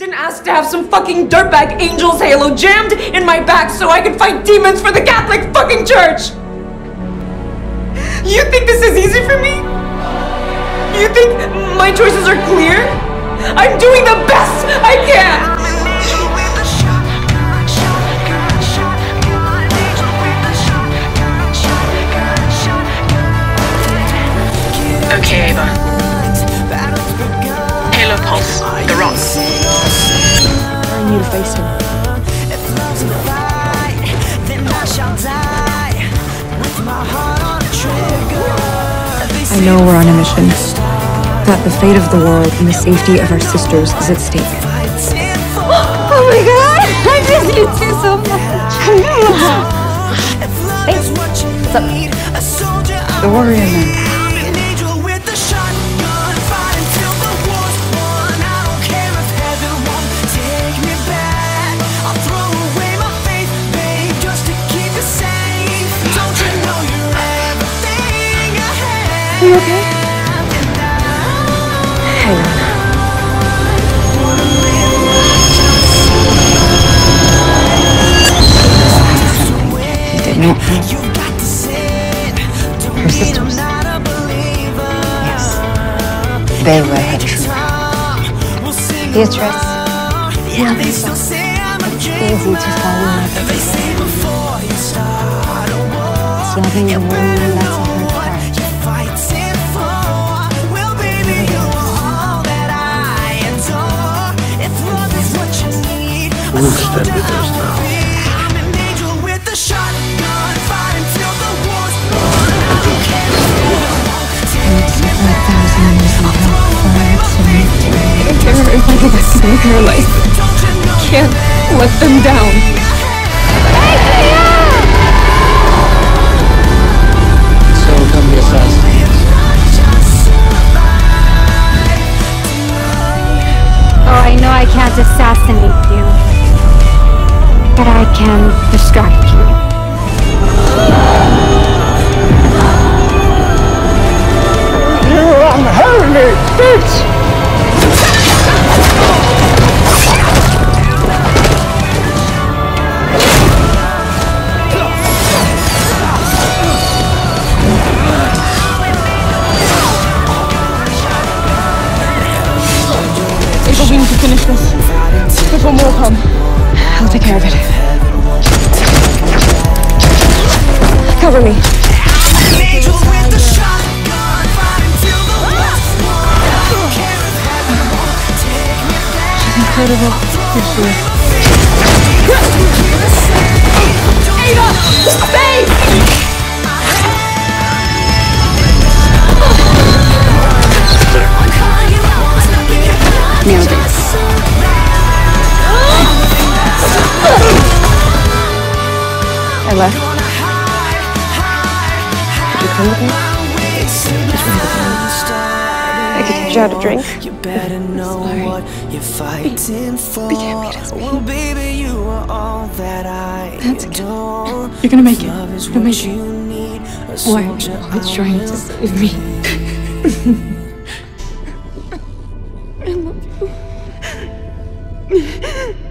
Didn't ask to have some fucking dirtbag angel's halo jammed in my back so I could fight demons for the Catholic fucking Church! You think this is easy for me? You think my choices are clear? I'm doing the best I can! Okay, Ava. Halo Pulse, the rock. I need to face him. I know we're on a mission, that the fate of the world and the safety of our sisters is at stake. Oh my god! I miss you two so much! Thanks. What's up? The Warrior Nun. Are you okay? Hang on. You did not know. Her sisters. Yes. They were her truth. Beatrice. Yeah, it's easy to fall in love with it's loving a woman that's a hard part. We'll extend it this now. I don't care if I go back to make her life. I can't let them down. So come the assassins. Oh, I know I can't assassinate you, but I can distract you. You unheard me, bitch! Ava, we need to finish this before more come. I'll take care of it. Cover me. She's incredible. Yes, she is. Ava! Space! Nailed it. I left. Could you come with me? Just for I could teach you how to drink. You better know what you're fighting for. Well, baby, you are all that I adore. You're gonna make it. Love is You're gonna what make you it. need. A Why are you soldier always trying to save me? I love you.